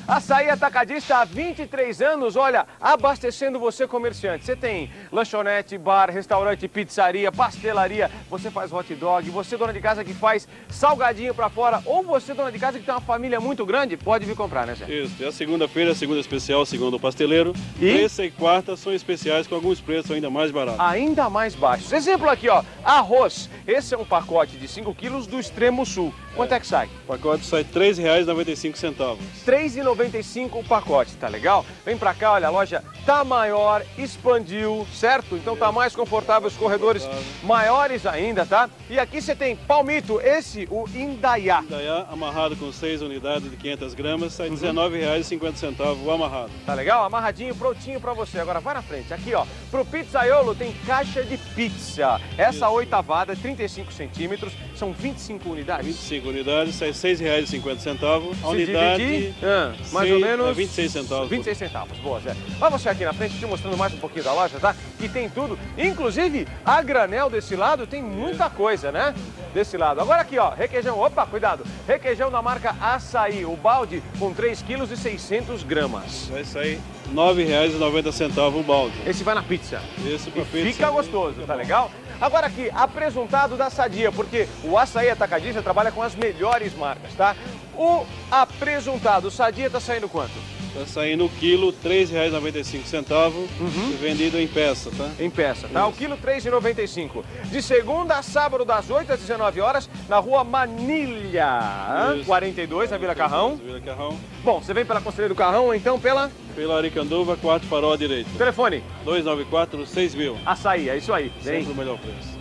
Açaí Atacadista há 23 anos, olha, abastecendo você comerciante. Você tem lanchonete, bar, restaurante, pizzaria, pastelaria, você faz hot dog, você dona de casa que faz salgadinho pra fora, ou você dona de casa que tem uma família muito grande, pode vir comprar, né, Zé? Isso, é a segunda-feira, segunda especial, segundo o pasteleiro. E? Terça e quarta são especiais com alguns preços ainda mais baratos. Ainda mais baixos. Exemplo aqui, ó, arroz. Esse é um pacote de 5 quilos do extremo sul. Quanto é que sai? O pacote sai R$ 3,95. R$ 3,95 o pacote, tá legal? Vem pra cá, olha, a loja tá maior, expandiu, certo? Então tá mais confortável, os corredores maiores ainda, tá? E aqui você tem palmito, esse, o Indaiá. Indaiá, amarrado com 6 unidades de 500 gramas, sai R$ 19,50 o amarrado. Tá legal? Amarradinho, prontinho pra você. Agora vai na frente, aqui ó, pro pizzaiolo tem caixa de pizza. Essa oitavada, 35 centímetros, são 25 unidades. 25 unidades, sai R$ 6,50. A Se unidade, dividir, mais ou menos... 26 centavos. 26 centavos, boa, Zé. Vai você aqui na frente, te mostrando mais um pouquinho da loja, tá? E tem tudo, inclusive a granel desse lado tem muita coisa, né? Desse lado. Agora aqui, ó, requeijão, opa, cuidado. Requeijão da marca Açaí, o balde com 3 quilos e 600 gramas. Vai sair R$ 9,90 o balde. Esse vai na pizza. Esse pra E pizza. fica gostoso, tá legal? Agora aqui, apresuntado da Sadia, porque o Açaí Atacadista trabalha com as melhores marcas, tá? O apresuntado Sadia tá saindo quanto? Tá saindo o quilo R$ 3,95, vendido em peça, tá? Em peça, tá? O quilo R$ 3,95. De segunda a sábado, das 8 às 19 horas, na rua Manilha, Isso. 42, na Vila Carrão. Vila Carrão. Bom, você vem pela Conselheiro do Carrão ou então pela... Pela Aricanduva, quarto farol à direita. Telefone. 294-6000. Açaí, é isso aí. Vem. Sempre o melhor preço.